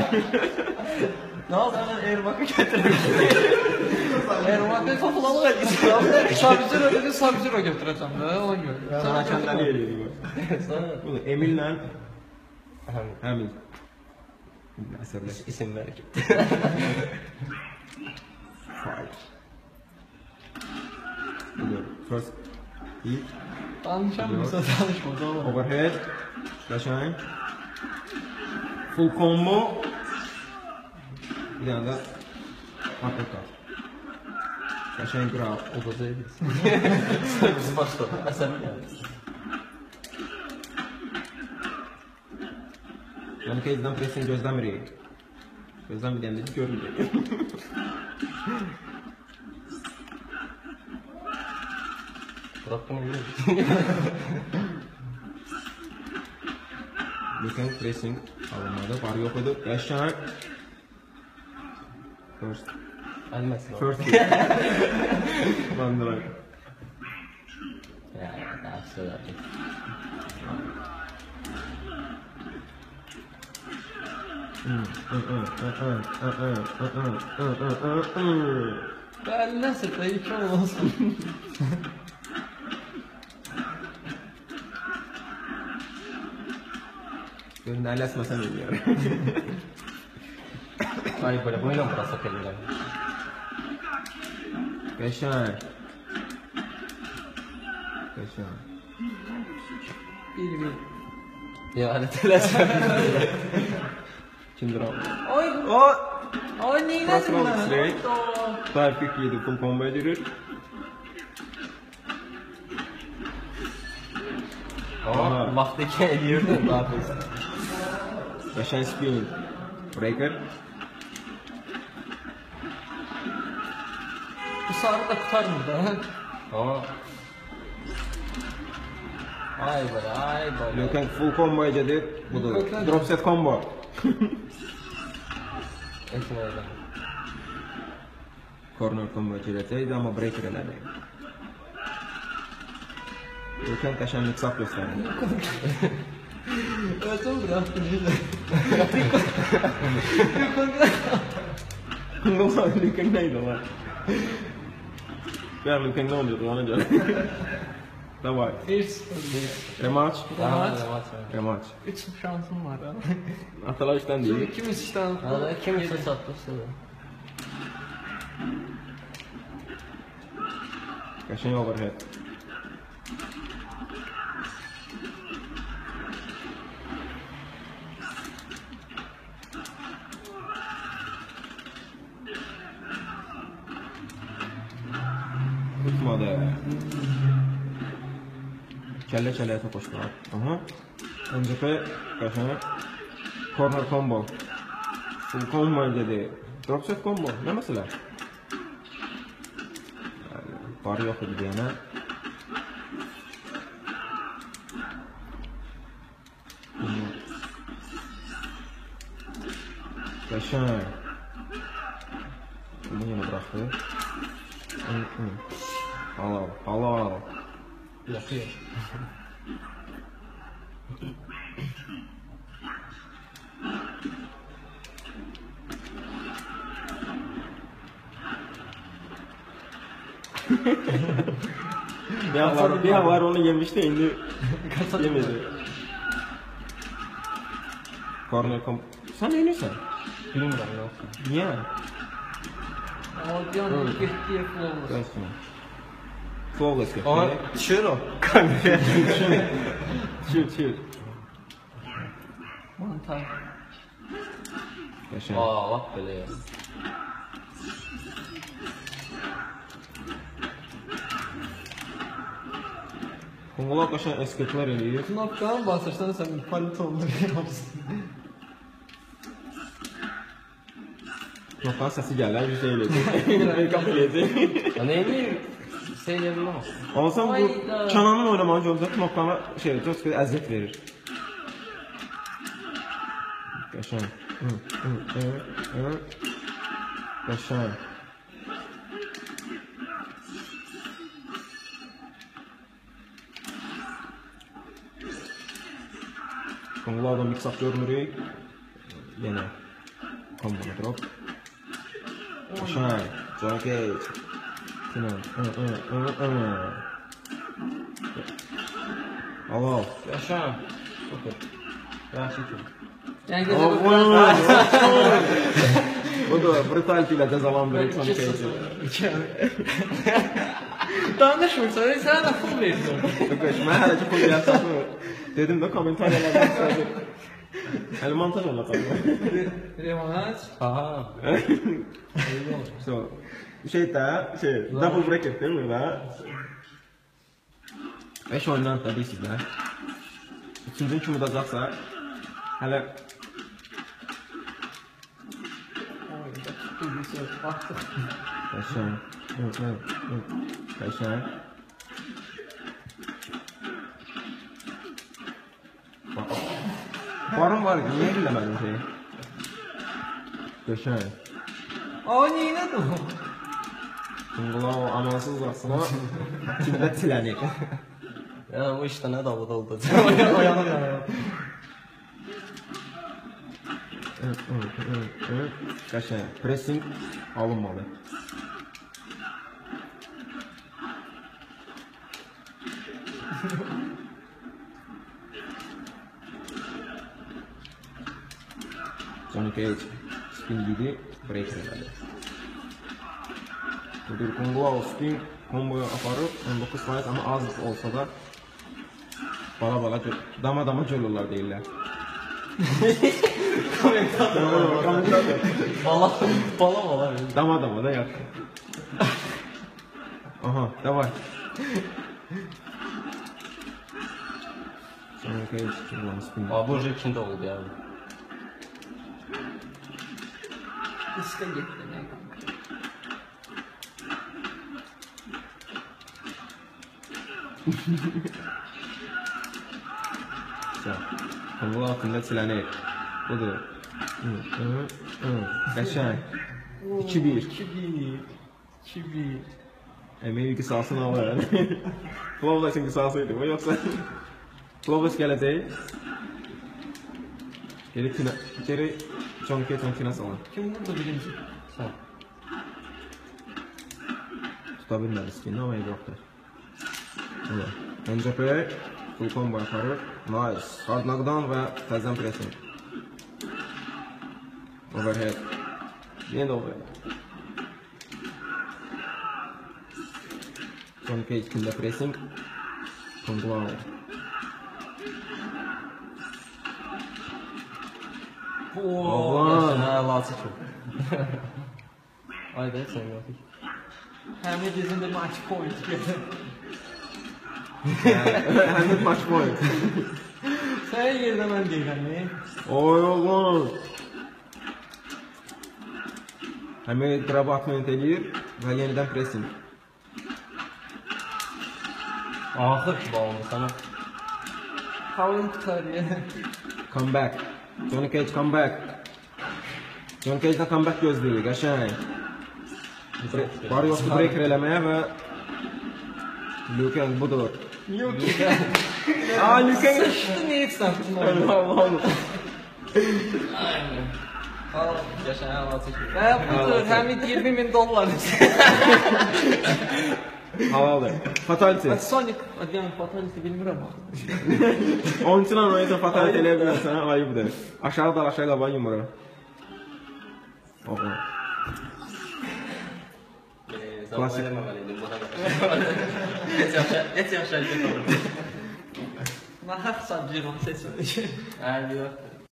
Ne oldu hemen Ermak'ı götürürüm. Ermak'ı topulalı vergisi. Sabzero dedi, Sabzero götüreceğim de ona göre. Sana kendini yeriyordu bu. Bu Emil'le Hamil. Əsərlər. İsim ver. Fight. First hit. Danışamıyorsa danışmaz ama. Overhead. Qəşəng. Full combo. Bir dənə də uppercut. Qəşəng grab. O da değil. Bizim başladı. Əsəmi geldi. Yəni ki, ezdən pressini gözləmirik. Gözləm bir deyəndə ki, görmürük. Bıraktım öyle. Looking pressing alınmadı. Var yox idi. Qəşəng. First. Elmez. First hit. Bandırak. Ya, daha söyledim. Ben nasıl da iki olmasın. Göründə ələsməsən eləyər. Ay böyle böyle mi bıraksak eliyle? Qəşəng. Qəşəng. Bir. Ya hani telaşlar. Kimdir o? Oy. O! Oy neyin Cross roll lan? straight. Dive kick yedi. Full combo edilir. Ama vaktiki eliyordun daha fazla. Qəşəng spin. Breaker. Bu sarı da kurtarmır da. Ama ay böyle. Looking full combo edir. Budur. Yokan. Drop set combo. Etme öyle. Corner combo edəcəkdi, amma breaker elədi. Looking qəşəng mix up göstərdi. Özüm bıraktım bize. Looking neydi lan? Ben Looking ne oluyordu ona göre. Davay. 1-0. Rematch. Rematch. 3 şansım var ha. Atalar işten Şimdi değil. ikimiz işten. Hadi kim için sattı seni? Qəşəng overhead. Tutmadı. Kəllə-kəlləyə topaşdılar. Aha. Öncəki qəşəng corner combo. Full combo dedi. Drop set combo. Nə məsələ? Var yox idi deyənə. Qəşəng. Bunu yenə bıraxdı. Halal, halal. Yakıyor. Bir var onu yemişti, indi yemedi. Corner combo. Sen ne iniyorsun? Bilmiyorum ne olsun. Niye? O diyorsun ki diye flawless. Gelsin. Flawless Ama yapıyor. çığır o. Chill. Mantar. Yaşa. Aa bak böyle ya. Kongolar kaşan esketler eliyor. Knopkadan basırsan sen palit onları yapsın. Knopkan sesi gələr, bir şey eləyəcək. Make-up eləyəcək. Ya neyini seyleyelim ama. Ama sen bu Hayda. Kenan'ın oynamağı görürsən, knopkana şey, çok sıkı əziyyət verir. Qəşəng. Qəşəng. Kongolarda mix-up görmürük. Yenə. Combo drop. Şay. Johnny Cage. Sinan. Al. Yaşa. Okey. Yaxşı ki. Yəni Bu da brutality ilə cəzalandırır Johnny Cage'i. danışmırsan, sənə də pul verirsən. Arkadaş, mən hələ ki pul yazsam dedim də komentarlarda istədim. Hələ montaj olacaq. Revanş. Aha. So, double bracket değil mi da? 5 oyundan da deyirlər. İkinci kim udacaqsa, hələ Qəşəng. Qəşəng. Barım var ki, niyə biləmədim ki? Qəşəng. Aa, neynədir o? Qulav amansız vaxtına kimdə tilənir. Ya bu işte ne davada oldu. Oyanam. Qəşəng. Pressing alınmalı. Johnny Cage spin yedi, break elədi. Budur Kunglao spin komboyu aparıb 19% ama az olsa da bala dama görürlər deyirlər. Bala. Dama da yaxşı. Aha, davay. Johnny Cage spin. Abi bu ikinde oldu yani. İşte getdi, nə qanqa. Kunglao hakkında çilənir. Budur. Qəşəng. 2-1. Emeği qisasını alır. Flawless'in qisasıydı bu yoksa Flawless gələcək. Geri Johnny Cage'ın finans alın. Kim burada birinci? Sen. Tutabilmədi skinini ama iyi yoxdur. NCP full combo yaparır. Nice. Hard knockdown və təzdən pressing. Overhead. Yine de overhead. Johnny Cage kimdə pressing. Kunglao. Ooo. Ne latı çok. Haydi sen yapayım. Həmin dizində match point gəlir. Həmin match point. Sən yerdə mən deyirəm, ne? Oy oğlum. Həmin grab atment edir və yenidən pressing. Ahır ki bağlı sana. Havlın tutar ya. Come back. Johnny Cage come back. Johnny Cage'dən comeback gözləyir, qəşəng. Var yoxdur breaker eləməyə və Liu Kang budur. Yok ki. Aa, Liu Kang. Sıçtı niye hiç sattın onu? Allah. Yaşayan latı çok. Hə, budur, həmin $20,000. Halaldır. Fatality. Sonic, yəni fatality bilmirəm ha. Onun üçün anlayırsan fatality eləyə bilərsən, ayıbdır. Aşağı da aşağı qabağa yumruq. Oğlum. Klasik. Et yaşayacak olur. Nahaq sadəcə onu seçmədik. Hə, yox.